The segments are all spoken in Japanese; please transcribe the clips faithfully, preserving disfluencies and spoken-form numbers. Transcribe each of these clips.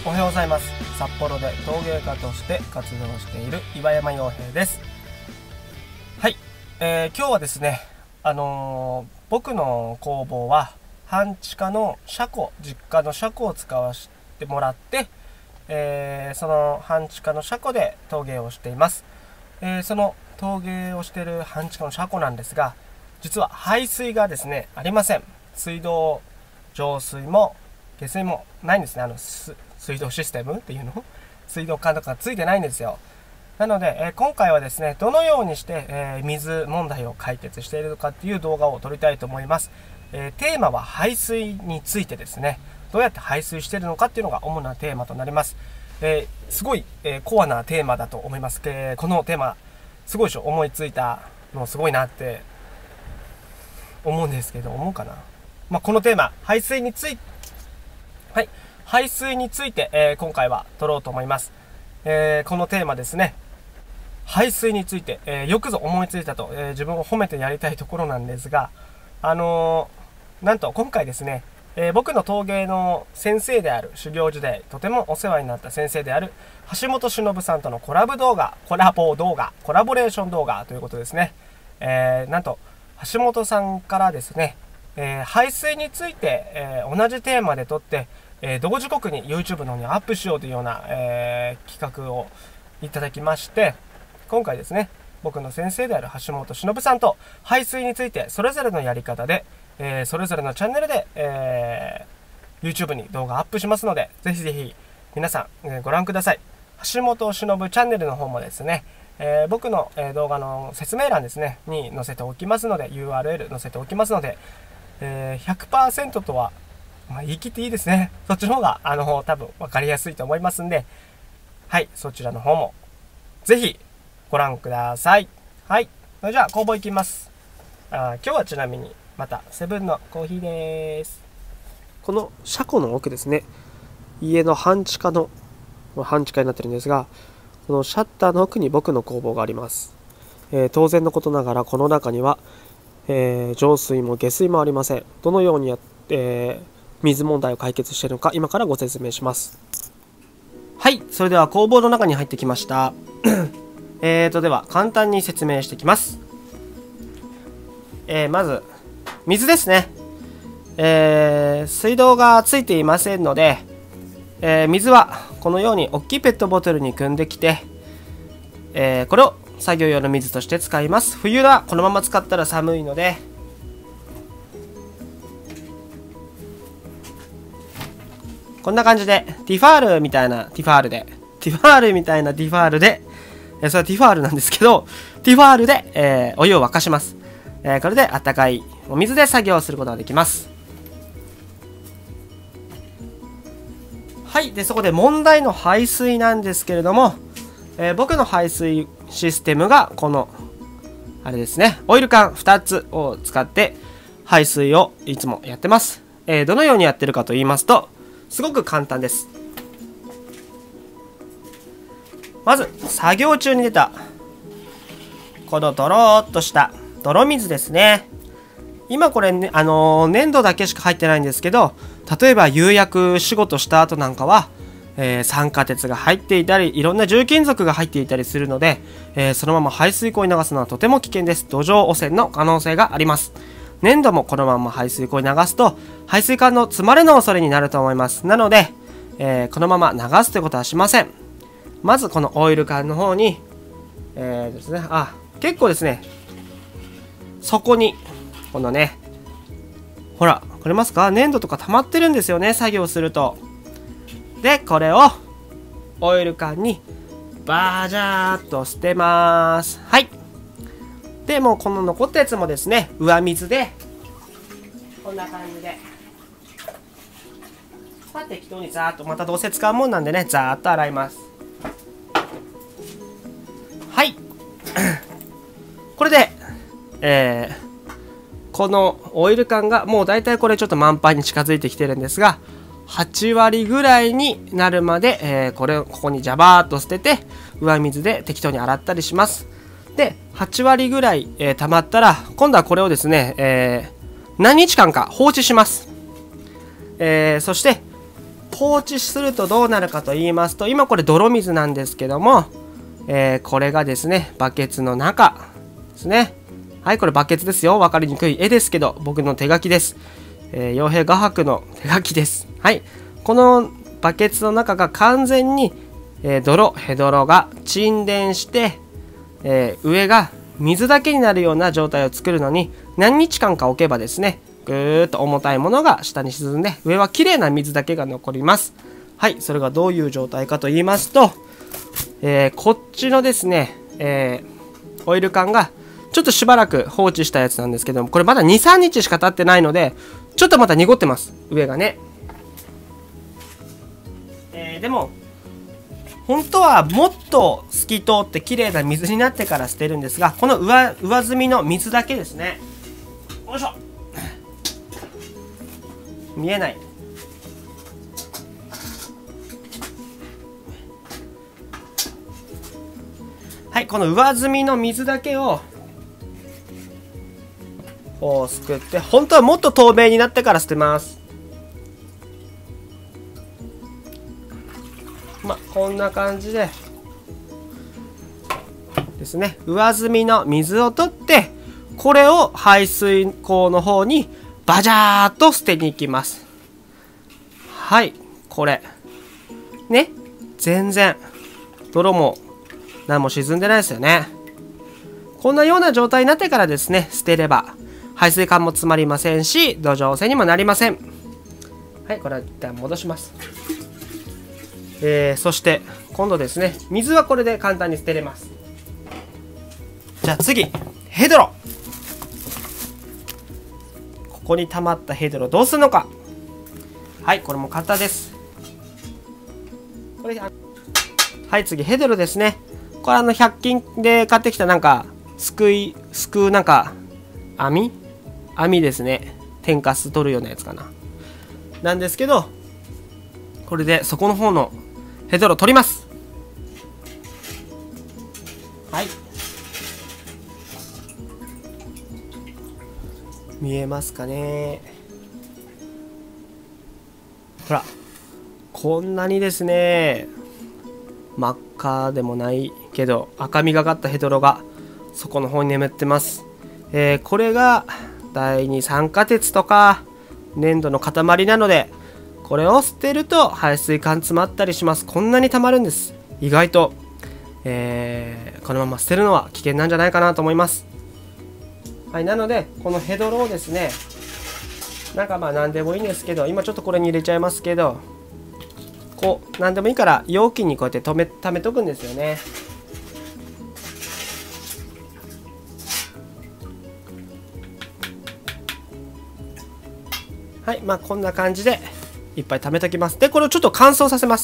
おはようございます。札幌で陶芸家として活動している岩山洋平です。はい、えー、今日はですね、あのー、僕の工房は半地下の車庫、実家の車庫を使わせてもらって、えー、その半地下の車庫で陶芸をしています。えー、その陶芸をしている半地下の車庫なんですが、実は排水がですねありません。水道、浄水も下水もないんですね。あの水道システムっていうの水道管とかついてないんですよ。なので、えー、今回はですねどのようにして、えー、水問題を解決しているのかっていう動画を撮りたいと思います。えー、テーマは排水についてですね、どうやって排水しているのかっていうのが主なテーマとなります。えー、すごい、えー、コアなテーマだと思います。えー、このテーマすごいでしょ。思いついたのすごいなって思うんですけど、思うかな。まあ、このテーマ排水についてはい排水について、えー、今回は撮ろうと思います。えー、このテーマですね、排水について、えー、よくぞ思いついたと、えー、自分を褒めてやりたいところなんですが、あのー、なんと今回ですね、えー、僕の陶芸の先生である、修行時代とてもお世話になった先生である橋本忍さんとのコラボ動画コラボ動画コラボレーション動画ということですね。えー、なんと橋本さんからですね、えー、排水について、えー、同じテーマで撮って、えー、同時刻に YouTube の方にアップしようというような、えー、企画をいただきまして、今回ですね僕の先生である橋本忍さんと排水についてそれぞれのやり方で、えー、それぞれのチャンネルで、えー、YouTube に動画アップしますので、ぜひぜひ皆さん、えー、ご覧ください。橋本忍チャンネルの方もですね、えー、僕の、えー、動画の説明欄ですねに載せておきますので、 ユーアールエル 載せておきますので、えー、ひゃくパーセント とは、まあ、言い切っていいですね。そっちの方があの多分分かりやすいと思いますんで、はい、そちらの方もぜひご覧ください。はい、それじゃあ工房行きます。あ、今日はちなみにまたセブンのコーヒーです。この車庫の奥ですね、家の半地下の半地下になってるんですが、このシャッターの奥に僕の工房があります。えー、当然のことながらこの中には、えー、浄水も下水もありません。どのようにやって、えー、水問題を解決しているのか今からご説明します。はい、それでは工房の中に入ってきましたえーとでは簡単に説明していきます。えー、まず水ですね。えー、水道がついていませんので、えー、水はこのように大きいペットボトルに汲んできて、えー、これを作業用の水として使います。冬はこのまま使ったら寒いので、こんな感じでティファールみたいなティファールでティファールみたいなティファールで、えー、それはティファールなんですけど、ティファールで、えー、お湯を沸かします。えー、これであったかいお水で作業をすることができます。はい、でそこで問題の排水なんですけれども、えー、僕の排水システムがこのあれですね、オイル缶ふたつを使って排水をいつもやってます。えー、どのようにやってるかと言いますと、すごく簡単です。まず作業中に出たこのドローっとした泥水ですね。今これ、ね、あのー、粘土だけしか入ってないんですけど、例えば釉薬仕事した後なんかは、えー、酸化鉄が入っていたり、いろんな重金属が入っていたりするので、えー、そのまま排水溝に流すのはとても危険です。土壌汚染の可能性があります。粘土もこのまま排水溝に流すと排水管の詰まれの恐れになると思います。なので、えー、このまま流すということはしません。まずこのオイル缶の方に、えー、ですね、あ、結構ですね、そこにこのね、ほらわかりますか、粘土とか溜まってるんですよね、作業すると。でこれをオイル缶にバージャーっと捨てます。はい、でもうこの残ったやつもですね、上水でこんな感じでさあ適当にザーっと、またどうせ使うもんなんでね、ザーっと洗います。はいこれで、えーこのオイル缶がもうだいたいこれちょっと満杯に近づいてきてるんですが、はちわりぐらいになるまで、えー、これをここにジャバーっと捨てて上水で適当に洗ったりします。ではちわりぐらい、えー、溜まったら今度はこれをですね、えー、何日間か放置します。えー、そして放置するとどうなるかと言いますと、今これ泥水なんですけども、えー、これがですね、バケツの中ですね。はい、これバケツですよ。分かりにくい絵ですけど、僕の手書きです。えー、傭兵画伯の手書きです。はい、このバケツの中が完全に、えー、泥、ヘドロが沈殿して、えー、上が水だけになるような状態を作るのに何日間か置けばですね、ぐーっと重たいものが下に沈んで、上はきれいな水だけが残ります。はい、それがどういう状態かと言いますと、えー、こっちのですね、えー、オイル缶がちょっとしばらく放置したやつなんですけども、これまだに、さんにちしか経ってないので、ちょっとまた濁ってます、上がね。えー、でも本当はもっと透き通ってきれいな水になってから捨てるんですが、この 上, 上澄みの水だけですね。よいしょ。見えない。はい、この上澄みの水だけをこうすくって、本当はもっと透明になってから捨てます。まあこんな感じでですね、上澄みの水を取って、これを排水口の方にバジャーっと捨てに行きます。はい、これね、全然泥も何も沈んでないですよね。こんなような状態になってからですね、捨てれば排水管も詰まりませんし、土壌汚染にもなりません。はい、これは一旦戻します。えー、そして今度ですね、水はこれで簡単に捨てれます。じゃあ次、ヘドロ。ここに溜まったヘドロどうするのか。はい、これも簡単です。これ、はい、次ヘドロですね。これあのひゃく均で買ってきたなんかすくいすくうなんか網網ですね。天かす取るようなやつかな、なんですけど、これでそこの方のヘドロ取ります。はい、見えますかね。ほら、こんなにですね、真っ赤でもないけど赤みがかったヘドロがそこの方に眠ってます。えー、これが第二酸化鉄とか粘土の塊なので、これを捨てると排水管詰まったりします。こんなに溜まるんです。意外と、えー、このまま捨てるのは危険なんじゃないかなと思います。はい、なのでこのヘドロをですね、なんかまあ何でもいいんですけど、今ちょっとこれに入れちゃいますけど、こう何でもいいから容器にこうやって留め溜めとくんですよね。はい、まあこんな感じでいっぱい溜めときます。でこれをちょっと乾燥させます。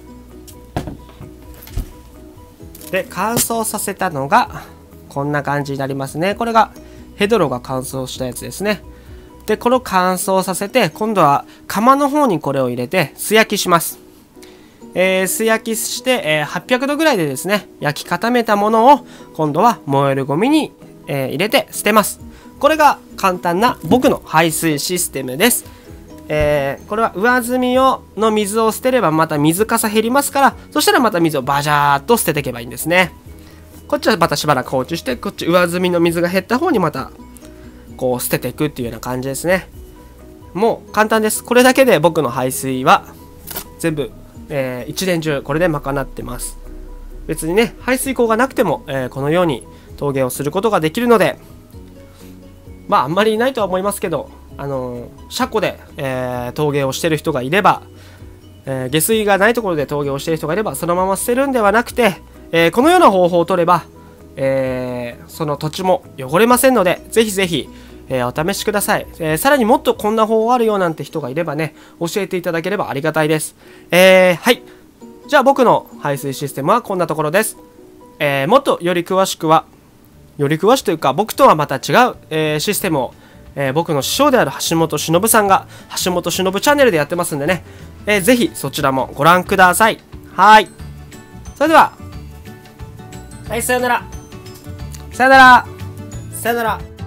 で乾燥させたのがこんな感じになりますね。これがヘドロが乾燥したやつですね。でこれを乾燥させて、今度は釜の方にこれを入れて素焼きします。えー、素焼きして、えー、はっぴゃくどぐらいでですね、焼き固めたものを今度は燃えるゴミに、えー、入れて捨てます。これが簡単な僕の排水システムです。えー、これは上澄みをの水を捨てればまた水かさ減りますから、そしたらまた水をバジャーっと捨てていけばいいんですね。こっちはまたしばらく放置して、こっち上澄みの水が減った方にまたこう捨てていくっていうような感じですね。もう簡単です。これだけで僕の排水は全部、えー、一年中これで賄ってます。別にね、排水口がなくても、えー、このように陶芸をすることができるので、まああんまりいないとは思いますけど、あのー、車庫で、えー、陶芸をしてる人がいれば、えー、下水がないところで陶芸をしてる人がいれば、そのまま捨てるんではなくて、えー、このような方法を取れば、えー、その土地も汚れませんので、ぜひぜひ、えー、お試しください。えー、さらにもっとこんな方法あるよなんて人がいればね、教えていただければありがたいです。えー、はい。じゃあ僕の排水システムはこんなところです。えー、もっとより詳しくは、より詳しくというか僕とはまた違う、えー、システムを、えー、僕の師匠である橋本忍さんが橋本忍チャンネルでやってますんでね、えー、ぜひそちらもご覧ください。はい。それでは、はい、さよなら。さよなら。さよなら。